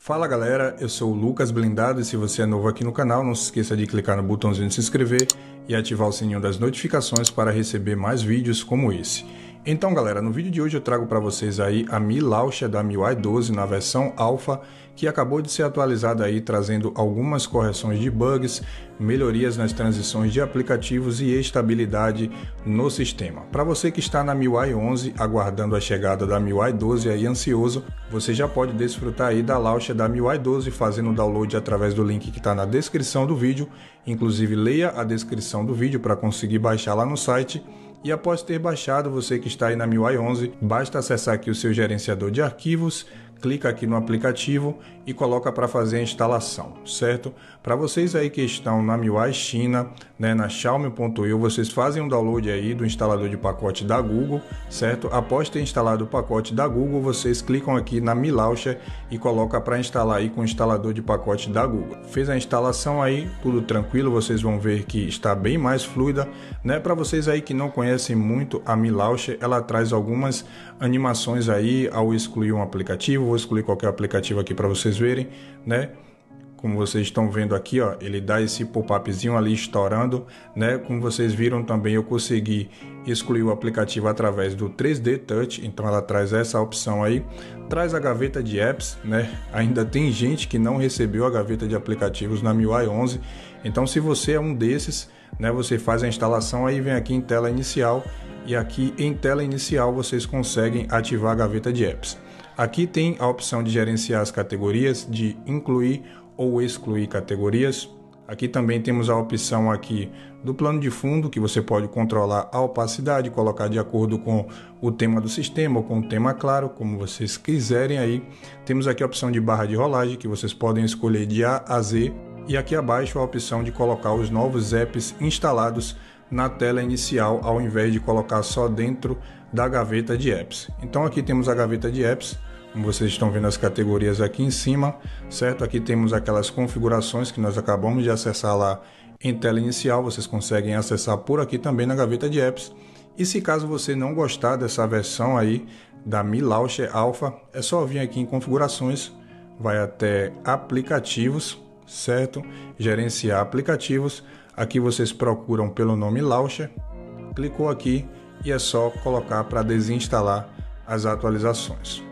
Fala galera, eu sou o Lucas Blindado e se você é novo aqui no canal, não se esqueça de clicar no botãozinho de se inscrever e ativar o sininho das notificações para receber mais vídeos como esse. Então galera, no vídeo de hoje eu trago para vocês aí a Mi Launcher da MIUI 12 na versão Alpha, que acabou de ser atualizada aí, trazendo algumas correções de bugs, melhorias nas transições de aplicativos e estabilidade no sistema. Para você que está na MIUI 11 aguardando a chegada da MIUI 12 aí ansioso, você já pode desfrutar aí da Launcher da MIUI 12 fazendo o download através do link que está na descrição do vídeo. Inclusive leia a descrição do vídeo para conseguir baixar lá no site. E após ter baixado, você que está aí na MIUI 11, basta acessar aqui o seu gerenciador de arquivos, clica aqui no aplicativo e coloca para fazer a instalação, certo? Para vocês aí que estão na MIUI China, na Xiaomi.eu, vocês fazem um download aí do instalador de pacote da Google, certo? Após ter instalado o pacote da Google, vocês clicam aqui na Mi Launcher e coloca para instalar aí com o instalador de pacote da Google. Fez a instalação aí, tudo tranquilo, vocês vão ver que está bem mais fluida, Para vocês aí que não conhecem muito a Mi Launcher, ela traz algumas animações aí ao excluir um aplicativo. Vou excluir qualquer aplicativo aqui para vocês verem, Como vocês estão vendo aqui, ó, ele dá esse pop-upzinho ali estourando, Como vocês viram também, eu consegui excluir o aplicativo através do 3D Touch, então ela traz essa opção aí, traz a gaveta de apps, Ainda tem gente que não recebeu a gaveta de aplicativos na MIUI 11, então se você é um desses, você faz a instalação aí, vem aqui em tela inicial e aqui em tela inicial vocês conseguem ativar a gaveta de apps. Aqui tem a opção de gerenciar as categorias, de incluir ou excluir categorias. Aqui também temos a opção aqui do plano de fundo, que você pode controlar a opacidade, colocar de acordo com o tema do sistema ou com o tema claro, como vocês quiserem aí. Temos aqui a opção de barra de rolagem, que vocês podem escolher de A a Z. E aqui abaixo a opção de colocar os novos apps instalados na tela inicial, ao invés de colocar só dentro da gaveta de apps. Então aqui temos a gaveta de apps, como vocês estão vendo as categorias aqui em cima, certo? Aqui temos aquelas configurações que nós acabamos de acessar lá em tela inicial, vocês conseguem acessar por aqui também na gaveta de apps. E se caso você não gostar dessa versão aí da Mi Launcher Alpha, é só vir aqui em configurações, vai até aplicativos, certo? Gerenciar aplicativos. Aqui vocês procuram pelo nome Launcher, clicou aqui e é só colocar para desinstalar as atualizações.